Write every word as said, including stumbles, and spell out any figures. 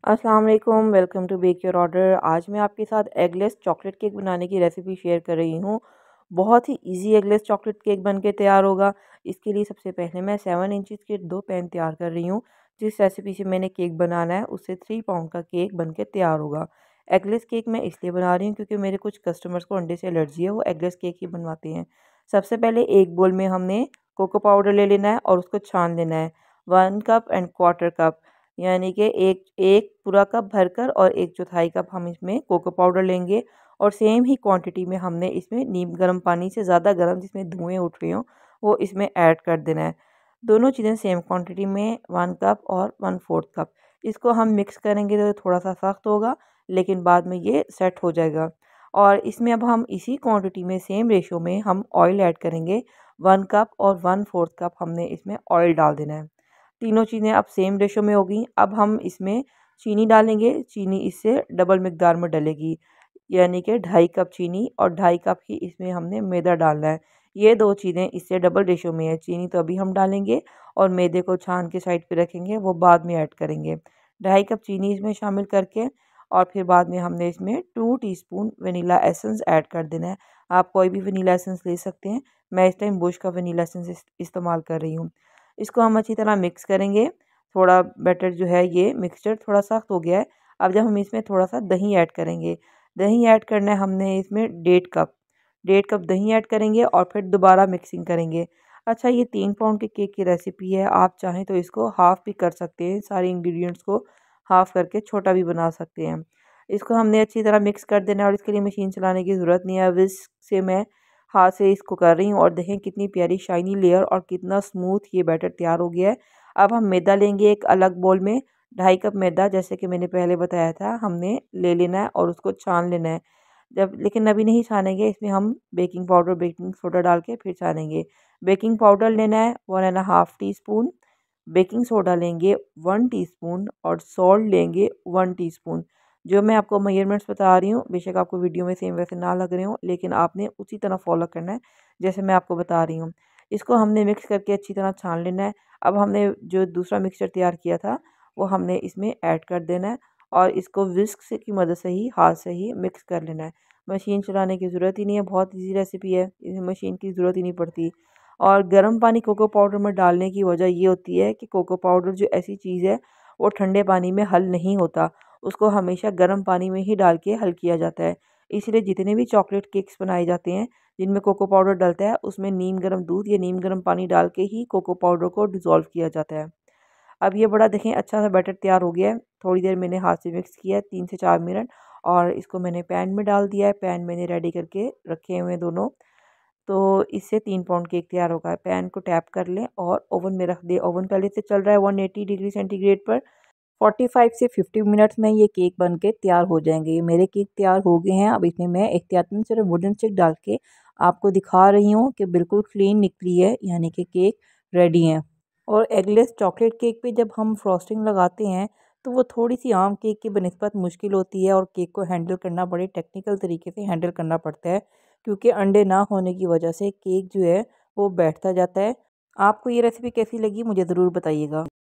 अस्सलाम वालेकुम, welcome to bake your order. आज मैं आपके साथ एगलेस चॉकलेट केक बनाने की रेसिपी शेयर कर रही हूँ। बहुत ही इजी एगलेस चॉकलेट केक बन के तैयार होगा। इसके लिए सबसे पहले मैं सेवन इंचज़ के दो पैन तैयार कर रही हूँ। जिस रेसिपी से मैंने केक बनाना है उससे थ्री पाउंड का केक बन के तैयार होगा। एगलेस केक मैं इसलिए बना रही हूँ क्योंकि मेरे कुछ कस्टमर्स को अंडे से एलर्जी है, वो एगलेस केक ही बनवाते हैं। सबसे पहले एक बोल में हमने कोको पाउडर ले लेना है और उसको छान लेना है। One cup and quarter cup, यानी कि एक एक पूरा कप भरकर और एक चौथाई कप हम इसमें कोको पाउडर लेंगे। और सेम ही क्वांटिटी में हमने इसमें नीम गर्म पानी से ज़्यादा गर्म, जिसमें धुएं उठ रहे हों, वो इसमें ऐड कर देना है। दोनों चीज़ें सेम क्वांटिटी में, वन कप और वन फोर्थ कप। इसको हम मिक्स करेंगे तो थोड़ा सा सख्त होगा, लेकिन बाद में ये सेट हो जाएगा। और इसमें अब हम इसी क्वांटिटी में सेम रेशो में हम ऑयल ऐड करेंगे। वन कप और वन फोर्थ कप हमने इसमें ऑयल डाल देना है। तीनों चीज़ें अब सेम रेशो में होगी। अब हम इसमें चीनी डालेंगे। चीनी इससे डबल मिकदार में डलेगी, यानी कि ढाई कप चीनी और ढाई कप ही इसमें हमने मैदा डालना है। ये दो चीज़ें इससे डबल रेशो में है। चीनी तो अभी हम डालेंगे और मैदे को छान के साइड पे रखेंगे, वो बाद में ऐड करेंगे। ढाई कप चीनी इसमें शामिल करके और फिर बाद में हमने इसमें two teaspoon vanilla essence add कर देना है। आप कोई भी वनीला एसेंस ले सकते हैं। मैं इस टाइम बुश का वनीला एसेंस इस्तेमाल कर रही हूँ। इसको हम अच्छी तरह मिक्स करेंगे। थोड़ा बैटर जो है, ये मिक्सचर थोड़ा सख्त हो गया है। अब जब हम इसमें थोड़ा सा दही ऐड करेंगे, दही ऐड करना है हमने इसमें डेढ़ कप डेढ़ कप दही ऐड करेंगे और फिर दोबारा मिक्सिंग करेंगे। अच्छा, ये तीन पाउंड के केक की रेसिपी है। आप चाहें तो इसको हाफ़ भी कर सकते हैं। सारे इंग्रेडिएंट्स को हाफ़ करके छोटा भी बना सकते हैं। इसको हमने अच्छी तरह मिक्स कर देना है और इसके लिए मशीन चलाने की ज़रूरत नहीं है। विस्क से मैं हाथ से इसको कर रही हूँ और देखें कितनी प्यारी शाइनी लेयर और कितना स्मूथ ये बैटर तैयार हो गया है। अब हम मैदा लेंगे एक अलग बोल में। ढाई कप मैदा, जैसे कि मैंने पहले बताया था, हमने ले लेना है और उसको छान लेना है। जब लेकिन अभी नहीं छानेंगे, इसमें हम बेकिंग पाउडर बेकिंग सोडा डाल के फिर छानेंगे। बेकिंग पाउडर लेना है one and half teaspoon, baking soda लेंगे वन टीस्पून और सॉल्ट लेंगे वन टीस्पून। जो मैं आपको मेजरमेंट्स बता रही हूँ, बेशक आपको वीडियो में सेम वैसे ना लग रहे हो, लेकिन आपने उसी तरह फॉलो करना है जैसे मैं आपको बता रही हूँ। इसको हमने मिक्स करके अच्छी तरह छान लेना है। अब हमने जो दूसरा मिक्सचर तैयार किया था वो हमने इसमें ऐड कर देना है और इसको विस्क से की मदद से ही, हाथ से ही मिक्स कर लेना है। मशीन चलाने की ज़रूरत ही नहीं है, बहुत ईजी रेसिपी है, इसमें मशीन की ज़रूरत ही नहीं पड़ती। और गर्म पानी कोको पाउडर में डालने की वजह ये होती है कि कोको पाउडर जो ऐसी चीज़ है वो ठंडे पानी में हल नहीं होता। उसको हमेशा गर्म पानी में ही डाल के हल किया जाता है। इसलिए जितने भी चॉकलेट केक्स बनाए जाते हैं जिनमें कोको पाउडर डलता है, उसमें नीम गर्म दूध या नीम गर्म पानी डाल के ही कोको पाउडर को डिज़ोल्व किया जाता है। अब ये बड़ा देखें अच्छा सा बैटर तैयार हो गया है। थोड़ी देर मैंने हाथ से मिक्स किया है, तीन से चार मिनट, और इसको मैंने पैन में डाल दिया है। पैन मैंने रेडी करके रखे हुए हैं दोनों। तो इससे तीन पाउंड केक तैयार होगा। पैन को टैप कर लें और ओवन में रख दें। ओवन पहले से चल रहा है वन एटी डिग्री सेंटीग्रेड पर। फोर्टी फाइव से फिफ्टी मिनट्स में ये केक बन के तैयार हो जाएंगे। ये मेरे केक तैयार हो गए हैं। अब इसमें मैं एहतियातन सिर्फ वुडन स्टिक डाल के आपको दिखा रही हूँ कि बिल्कुल क्लीन निकली है, यानी कि केक रेडी है। और एगलेस चॉकलेट केक पे जब हम फ्रॉस्टिंग लगाते हैं तो वो थोड़ी सी आम केक की बनिस्बत मुश्किल होती है और केक को हैंडल करना बड़े टेक्निकल तरीके से हैंडल करना पड़ता है, क्योंकि अंडे ना होने की वजह से केक जो है वो बैठता जाता है। आपको ये रेसिपी कैसी लगी मुझे ज़रूर बताइएगा।